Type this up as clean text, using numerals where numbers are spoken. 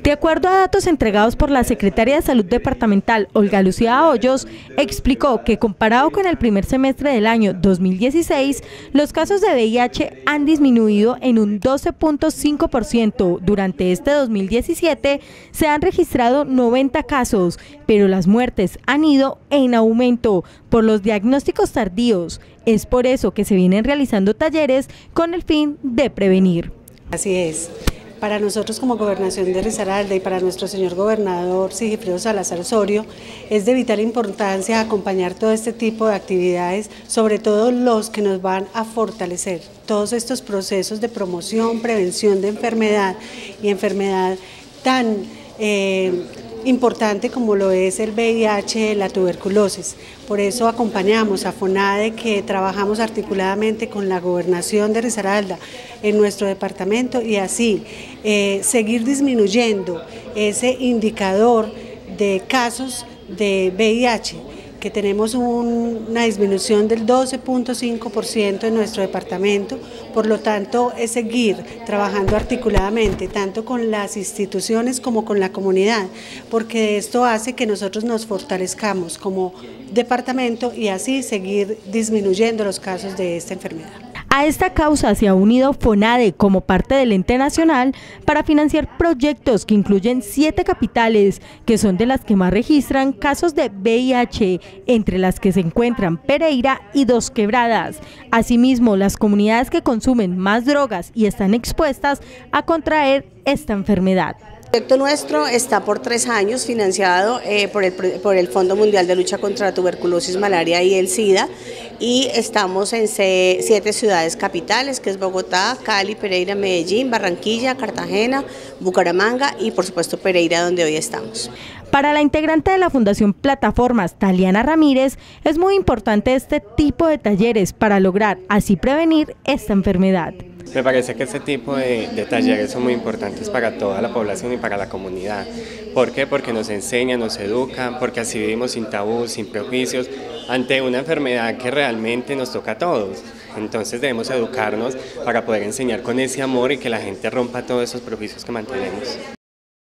De acuerdo a datos entregados por la Secretaria de Salud Departamental, Olga Lucía Hoyos, explicó que comparado con el primer semestre del año 2016, los casos de VIH han disminuido en un 12.5%. Durante este 2017 se han registrado 90 casos, pero las muertes han ido en aumento por los diagnósticos tardíos. Es por eso que se vienen realizando talleres con el fin de prevenir. Así es. Para nosotros como Gobernación de Risaralda y para nuestro señor gobernador Sigifredo Salazar Osorio es de vital importancia acompañar todo este tipo de actividades, sobre todo los que nos van a fortalecer todos estos procesos de promoción, prevención de enfermedad y enfermedad tan importante como lo es el VIH, la tuberculosis. Por eso acompañamos a FONADE, que trabajamos articuladamente con la Gobernación de Risaralda en nuestro departamento y así seguir disminuyendo ese indicador de casos de VIH, que tenemos una disminución del 12.5% en nuestro departamento. Por lo tanto, es seguir trabajando articuladamente, tanto con las instituciones como con la comunidad, porque esto hace que nosotros nos fortalezcamos como departamento y así seguir disminuyendo los casos de esta enfermedad. A esta causa se ha unido FONADE como parte del ente nacional para financiar proyectos que incluyen 7 capitales, que son de las que más registran casos de VIH, entre las que se encuentran Pereira y Dos Quebradas. Asimismo, las comunidades que consumen más drogas y están expuestas a contraer esta enfermedad. El proyecto nuestro está por 3 años financiado por el Fondo Mundial de Lucha contra la Tuberculosis, Malaria y el SIDA, y estamos en 7 ciudades capitales, que es Bogotá, Cali, Pereira, Medellín, Barranquilla, Cartagena, Bucaramanga y por supuesto Pereira, donde hoy estamos. Para la integrante de la Fundación Plataformas, Taliana Ramírez, es muy importante este tipo de talleres para lograr así prevenir esta enfermedad. Me parece que este tipo de talleres son muy importantes para toda la población y para la comunidad. ¿Por qué? Porque nos enseñan, nos educan, porque así vivimos sin tabús, sin prejuicios, ante una enfermedad que realmente nos toca a todos. Entonces debemos educarnos para poder enseñar con ese amor y que la gente rompa todos esos prejuicios que mantenemos.